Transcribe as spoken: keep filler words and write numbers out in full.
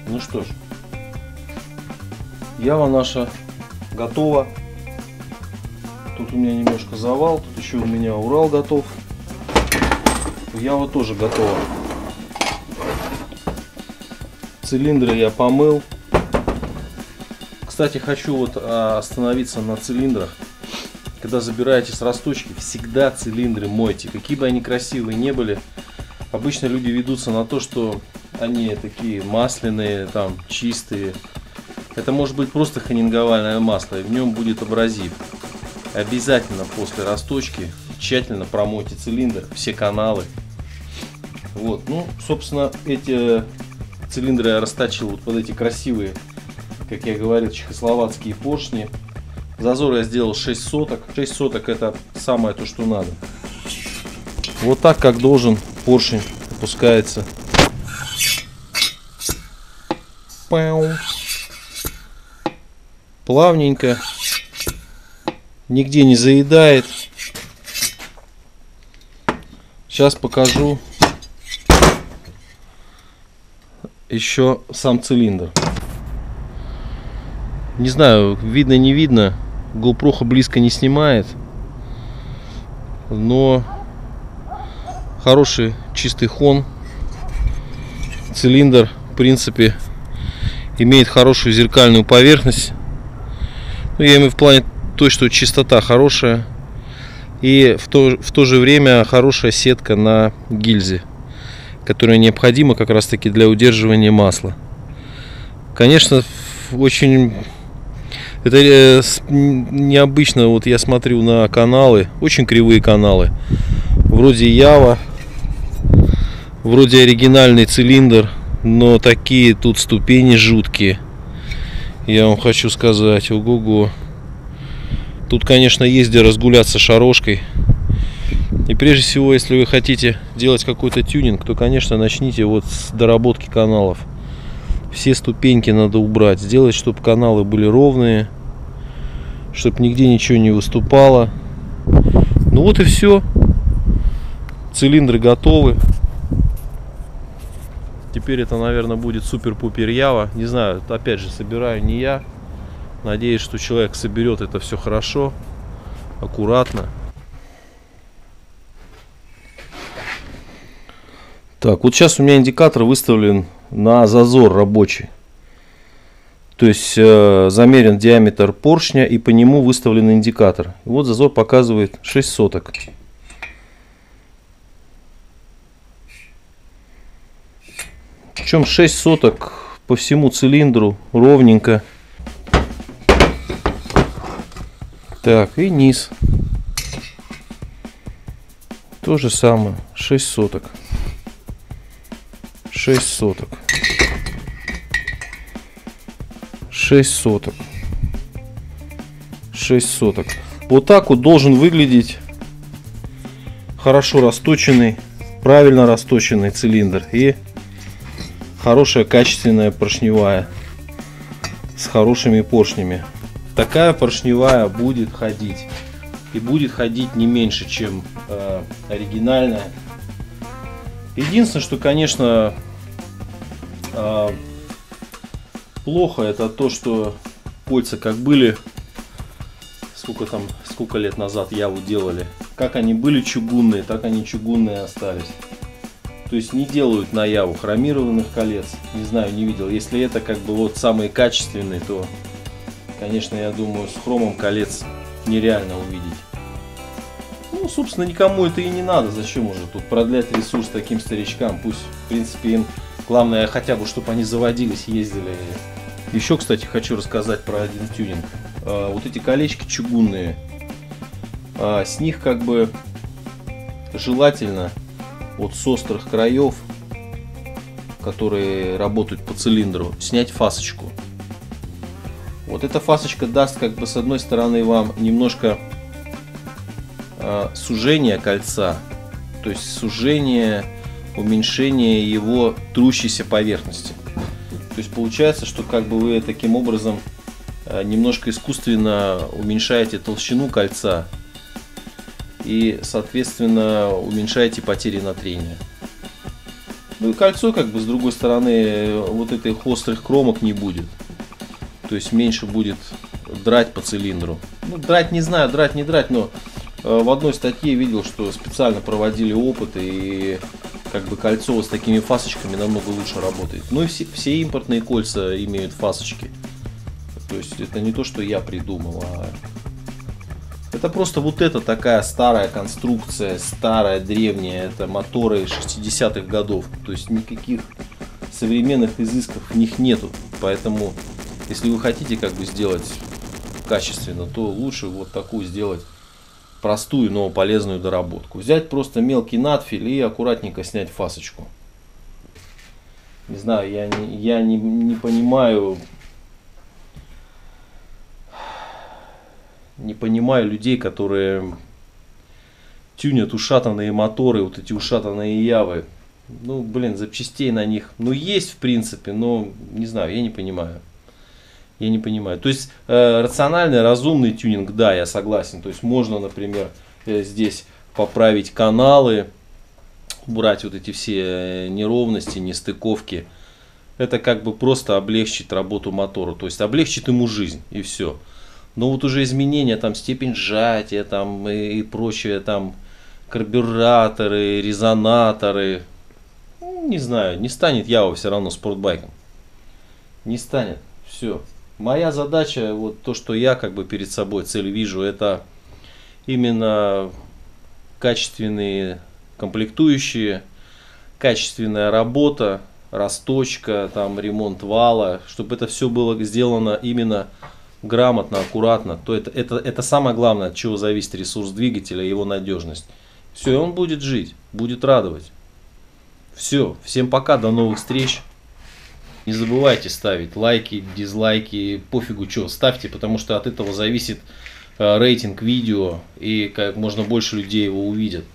Ну что ж, Ява наша готова. Тут у меня немножко завал, тут еще у меня Урал готов. Ява тоже готова. Цилиндры я помыл. Кстати, хочу вот остановиться на цилиндрах. Когда забираете с расточки, всегда цилиндры мойте. Какие бы они красивые не были, обычно люди ведутся на то, что они такие масляные, там, чистые. Это может быть просто ханинговальное масло, и в нем будет абразив. Обязательно после расточки тщательно промойте цилиндр, все каналы. Вот, ну, собственно, эти цилиндры я расточил вот под эти красивые, как я говорил, чехословацкие поршни. Зазор я сделал шесть соток. шесть соток это самое то, что надо. Вот так, как должен поршень опускается. Плавненько. Нигде не заедает. Сейчас покажу еще сам цилиндр. Не знаю, видно не видно. GoPro близко не снимает. Но хороший чистый хон. Цилиндр, в принципе, имеет хорошую зеркальную поверхность. Ну, я имею в плане то, что чистота хорошая. И в то, в то же время хорошая сетка на гильзе, которая необходима как раз таки для удерживания масла. Конечно, очень это необычно. Вот я смотрю на каналы, очень кривые каналы, вроде Ява, вроде оригинальный цилиндр, но такие тут ступени жуткие. Я вам хочу сказать, ого-го. Тут, конечно, есть где разгуляться шарошкой. И прежде всего, если вы хотите делать какой-то тюнинг, то, конечно, начните вот с доработки каналов. Все ступеньки надо убрать, сделать, чтобы каналы были ровные, чтобы нигде ничего не выступало. Ну вот и все. Цилиндры готовы. Теперь это, наверное, будет супер-пупер Ява. Не знаю, опять же, собираю не я. Надеюсь, что человек соберет это все хорошо, аккуратно. Так, вот сейчас у меня индикатор выставлен на зазор рабочий. То есть э, замерен диаметр поршня и по нему выставлен индикатор. И вот зазор показывает шесть соток. Причем шесть соток по всему цилиндру ровненько. Так, и низ. То же самое. шесть соток. шесть соток. шесть соток. шесть соток. Вот так вот должен выглядеть хорошо расточенный, правильно расточенный цилиндр. И хорошая качественная поршневая с хорошими поршнями. Такая поршневая будет ходить. И будет ходить не меньше, чем э, оригинальная. Единственное, что, конечно, э, плохо, это то, что кольца как были, сколько там, сколько лет назад Яву делали, как они были чугунные, так они чугунные остались. То есть не делают на Яву хромированных колец. Не знаю, не видел. Если это как бы вот самые качественные, то, конечно, я думаю, с хромом колец нереально увидеть. Ну, собственно, никому это и не надо. Зачем уже тут продлять ресурс таким старичкам? Пусть, в принципе, им главное хотя бы, чтобы они заводились, ездили. Еще, кстати, хочу рассказать про один тюнинг. А, вот эти колечки чугунные, а, с них как бы желательно вот с острых краев, которые работают по цилиндру, снять фасочку. Вот эта фасочка даст, как бы, с одной стороны вам немножко э, сужение кольца, то есть сужение, уменьшение его трущейся поверхности. То есть получается, что как бы вы таким образом э, немножко искусственно уменьшаете толщину кольца и, соответственно, уменьшаете потери на трение. Ну и кольцо, как бы, с другой стороны, вот этих острых кромок не будет. То есть меньше будет драть по цилиндру. Ну, драть не знаю, драть не драть, но э, в одной статье видел, что специально проводили опыты, и как бы кольцо вот с такими фасочками намного лучше работает. Ну и все, все импортные кольца имеют фасочки. То есть это не то, что я придумал, а это просто вот эта такая старая конструкция, старая, древняя. Это моторы шестидесятых годов. То есть никаких современных изысков в них нету. Поэтому, если вы хотите как бы сделать качественно, то лучше вот такую сделать простую, но полезную доработку. Взять просто мелкий надфиль и аккуратненько снять фасочку. Не знаю, я не, я не, не понимаю... Не понимаю людей, которые тюнят ушатанные моторы, вот эти ушатанные явы. Ну, блин, запчастей на них, ну, есть в принципе, но не знаю, я не понимаю. Я не понимаю. То есть э, рациональный, разумный тюнинг, да, я согласен. То есть можно, например, э, здесь поправить каналы, убрать вот эти все неровности, нестыковки. Это как бы просто облегчит работу мотора, то есть облегчит ему жизнь, и все. Но вот уже изменения, там степень сжатия, там и, и прочее, там карбюраторы, резонаторы, ну, не знаю, не станет Ява все равно спортбайком. Не станет, все. Моя задача, вот то, что я как бы перед собой цель вижу, это именно качественные комплектующие, качественная работа, расточка, там ремонт вала, чтобы это все было сделано именно грамотно, аккуратно, то это, это, это самое главное, от чего зависит ресурс двигателя и его надежность. Все, и он будет жить, будет радовать. Все, всем пока, до новых встреч. Не забывайте ставить лайки, дизлайки, пофигу что, ставьте, потому что от этого зависит э, рейтинг видео и как можно больше людей его увидят.